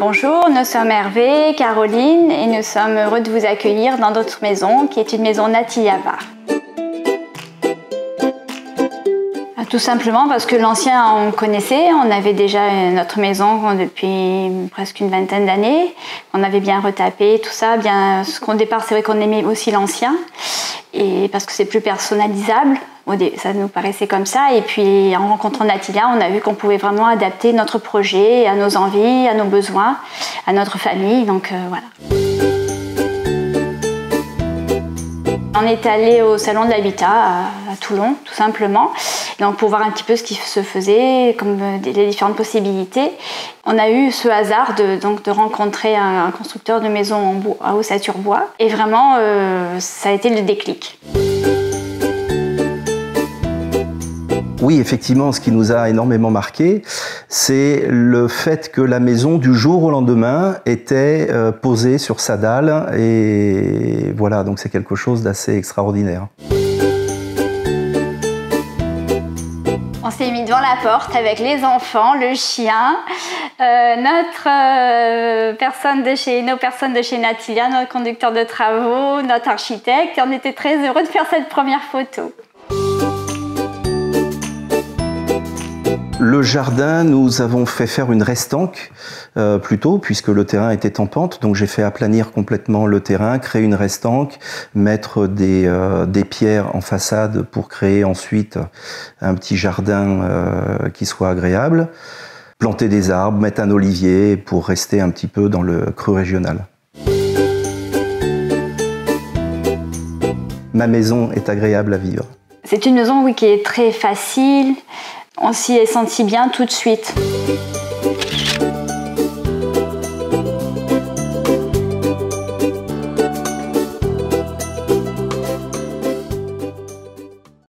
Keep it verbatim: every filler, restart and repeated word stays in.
bonjour, nous sommes Hervé, Caroline et nous sommes heureux de vous accueillir dans notre maison qui est une maison Natillava. Tout simplement parce que l'ancien on connaissait, on avait déjà notre maison depuis presque une vingtaine d'années, on avait bien retapé tout ça, bien. Au départ c'est vrai qu'on aimait aussi l'ancien, et parce que c'est plus personnalisable, ça nous paraissait comme ça, et puis en rencontrant Natilia, on a vu qu'on pouvait vraiment adapter notre projet à nos envies, à nos besoins, à notre famille, donc euh, voilà. On est allé au salon de l'habitat à, à Toulon, tout simplement, donc pour voir un petit peu ce qui se faisait, comme les différentes possibilités. On a eu ce hasard de, donc, de rencontrer un, un constructeur de maisons en bois, à Ossature-Bois, et vraiment, euh, ça a été le déclic. Oui, effectivement, ce qui nous a énormément marqué, c'est le fait que la maison, du jour au lendemain, était euh, posée sur sa dalle. Et voilà, donc c'est quelque chose d'assez extraordinaire. On s'est mis devant la porte avec les enfants, le chien, euh, notre euh, personne de chez, nos personnes de chez Natilia, notre conducteur de travaux, notre architecte. Et on était très heureux de faire cette première photo. Le jardin, nous avons fait faire une restanque euh, plutôt, puisque le terrain était en pente. Donc j'ai fait aplanir complètement le terrain, créer une restanque, mettre des, euh, des pierres en façade pour créer ensuite un petit jardin euh, qui soit agréable. Planter des arbres, mettre un olivier pour rester un petit peu dans le creux régional. Ma maison est agréable à vivre. C'est une maison, oui, qui est très facile. On s'y est senti bien tout de suite.